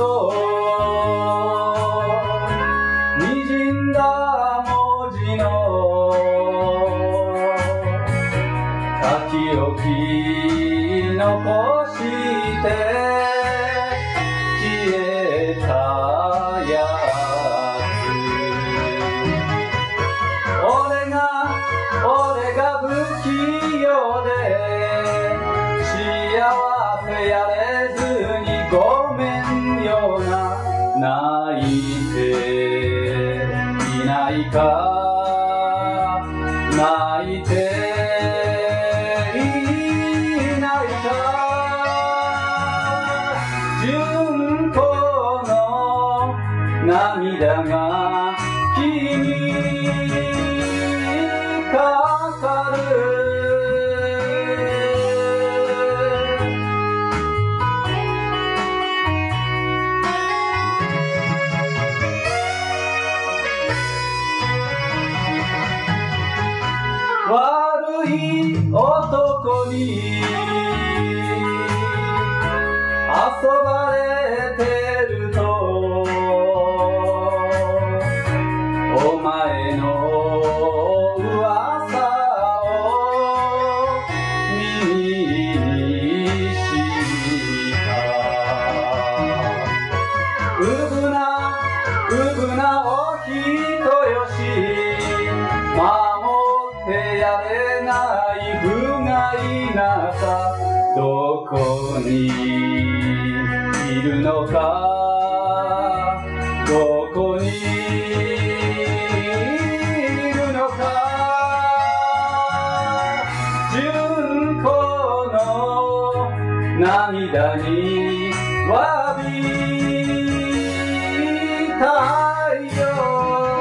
とにじんだ文字の書き置き残して消えたやつ。俺が不器用で幸せやれずにごめんよな。泣いていないか、泣いていないか。純子の涙が君にかかる。悪い男に遊ばれてるとお前の噂を耳にしたうぶなお人よし守ってやれない不甲斐なさ。どこにいるのか、どこにいるのか。純子の涙に詫びたいよ。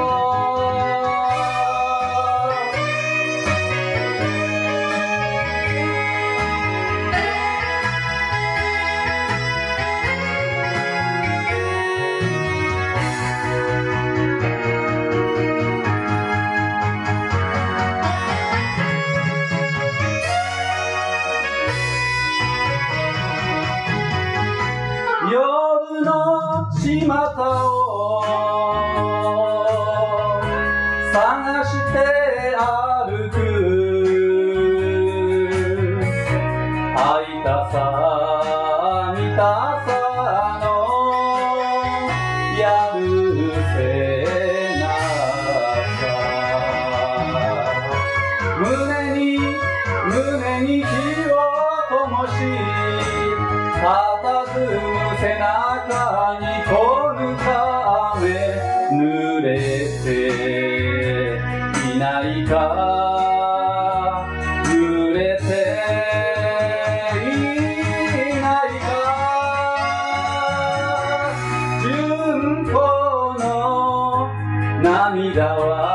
夜の巷を探して歩く会いたさ見たさのやるせなさ。胸に火を灯し佇む背中にこぬか雨濡れていないか、濡れていないか。純子の涙は